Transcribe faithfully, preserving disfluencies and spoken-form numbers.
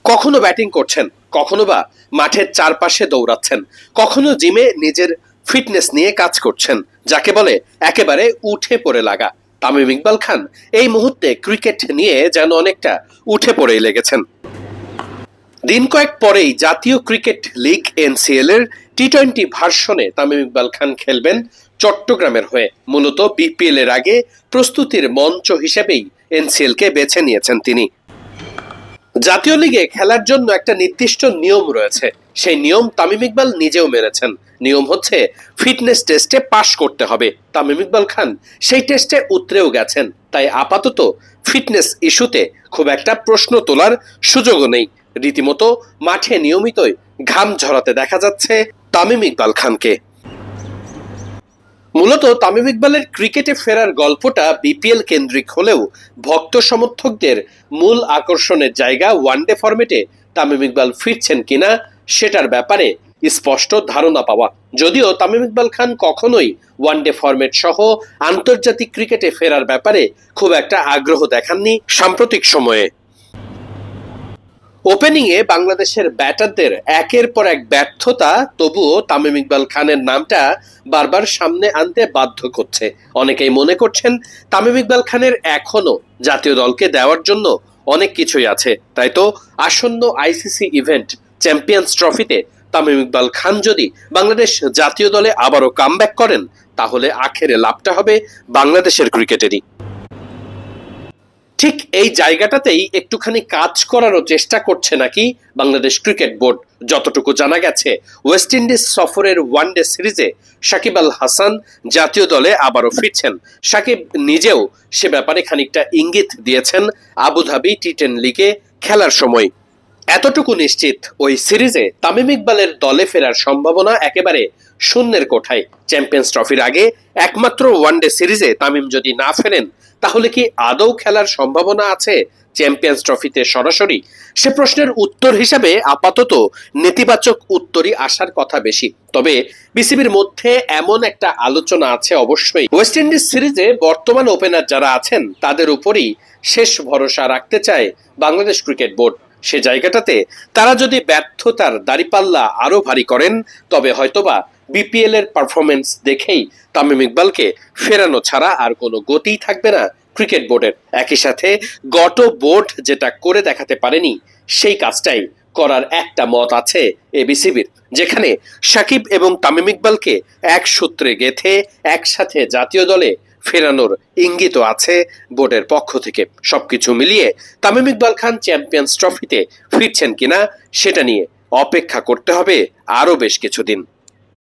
কখনো ব্যাটিং করছেন, কখনো বা মাঠের চারপাশে দৌড়াচ্ছেন, কখনো জিমে নিজের ফিটনেস নিয়ে কাজ করছেন, যাকে বলে একেবারে উঠে পড়ে লাগা। তামিম ইকবাল খান এই মুহূর্তে ক্রিকেট নিয়ে যেন অনেকটা উঠে পড়েই লেগেছেন। দিন কয়েক পরেই জাতীয় ক্রিকেট লিগ এনসিএল এর টি টোয়েন্টি ভার্সনে তামিম ইকবাল খান খেলবেন চট্টগ্রামের হয়ে। মূলত বিপিএল এর আগে প্রস্তুতির মঞ্চ হিসেবেই এনসিএল কে বেছে নিয়েছেন তিনি। জাতীয় লিগে খেলার জন্য একটা নির্দিষ্ট নিয়ম রয়েছে, সেই নিয়ম তামিম ইকবাল নিজেও মেনেছেন। নিয়ম হচ্ছে ফিটনেস টেস্টে পাশ করতে হবে। তামিম ইকবাল খান সেই টেস্টে উতরেও গেছেন, তাই আপাতত ফিটনেস ইস্যুতে খুব একটা প্রশ্ন তোলার সুযোগও নেই। রীতিমতো মাঠে নিয়মিতই ঘাম ঝরাতে দেখা যাচ্ছে তামিম ইকবাল খানকে। মূলত তামিম ইকবালের ক্রিকেটে ফেরার গল্পটা বিপিএল কেন্দ্রিক হলেও ভক্ত সমর্থকদের মূল আকর্ষণের জায়গা ওয়ানডে ফরম্যাটে তামিম ইকবাল ফিরছেন কিনা সেটার ব্যাপারে স্পষ্ট ধারণা পাওয়া। যদিও তামিম ইকবাল খান কখনোই ওয়ানডে ফরম্যাট সহ আন্তর্জাতিক ক্রিকেটে ফেরার ব্যাপারে খুব একটা আগ্রহ দেখাননি সাম্প্রতিক সময়ে। ওপেনিংয়ে বাংলাদেশের ব্যাটারদের একের পর এক ব্যর্থতা তবুও তামিম ইকবাল খানের নামটা বারবার সামনে আনতে বাধ্য করছে। অনেকেই মনে করছেন তামিম ইকবাল খানের এখনো জাতীয় দলকে দেওয়ার জন্য অনেক কিছুই আছে। তাই তো আসন্ন আইসিসি ইভেন্ট চ্যাম্পিয়ন্স ট্রফিতে তামিম ইকবাল খান যদি বাংলাদেশ জাতীয় দলে আবারও কামব্যাক করেন, তাহলে আখেরে লাভটা হবে বাংলাদেশের ক্রিকেটেরই। ঠিক এই জায়গাটাতেই একটুখানি কাজ করারও চেষ্টা করছে নাকি বাংলাদেশ ক্রিকেট বোর্ড। যতটুকু জানা গেছে, ওয়েস্ট ইন্ডিজ সফরের ওয়ানডে সিরিজে সাকিব আল হাসান জাতীয় দলে আবারও ফিরছেন। সাকিব নিজেও সে ব্যাপারে খানিকটা ইঙ্গিত দিয়েছেন আবুধাবি টি টেন লিগে খেলার সময়। এতটুকু নিশ্চিত, ওই সিরিজে তামিম ইকবালের দলে ফেরার সম্ভাবনা একেবারে শূন্যের কোঠায়। চ্যাম্পিয়ন্স ট্রফির আগে একমাত্র ওয়ানডে সিরিজে তামিম যদি না ফেরেন, তাহলে কি আদৌ খেলার সম্ভাবনা আছে চ্যাম্পিয়ন্স ট্রফিতে সরাসরি? সে প্রশ্নের উত্তর হিসাবে আপাতত নেতিবাচক উত্তরই আসার কথা বেশি। তবে বিসিবির মধ্যে এমন একটা আলোচনা আছে অবশ্যই, ওয়েস্ট ইন্ডিজ সিরিজে বর্তমান ওপেনার যারা আছেন তাদের উপরই শেষ ভরসা রাখতে চায় বাংলাদেশ ক্রিকেট বোর্ড। সে জায়গাটাতে তারা যদি ব্যর্থতার দাড়িপাল্লা আরো ভারী করেন, তবে হয়তোবা বিপিএল এর পারফরমেন্স দেখেই তামিম ইকবালকে ফেরানো ছাড়া আর কোনো গতিই থাকবে না ক্রিকেট বোর্ডের। একই সাথে গত বোর্ড যেটা করে দেখাতে পারেনি, সেই কাজটাই করার একটা মত আছে এ বিসিবির, যেখানে সাকিব এবং তামিম ইকবালকে এক সূত্রে গেথে একসাথে জাতীয় দলে ফেরানোর ইঙ্গিত আছে বোর্ডের পক্ষ থেকে। সবকিছু মিলিয়ে তামিম ইকবাল খান চ্যাম্পিয়ন্স ট্রফিতে ফিরছেন কিনা সেটা নিয়ে অপেক্ষা করতে হবে আরো বেশ কিছুদিন।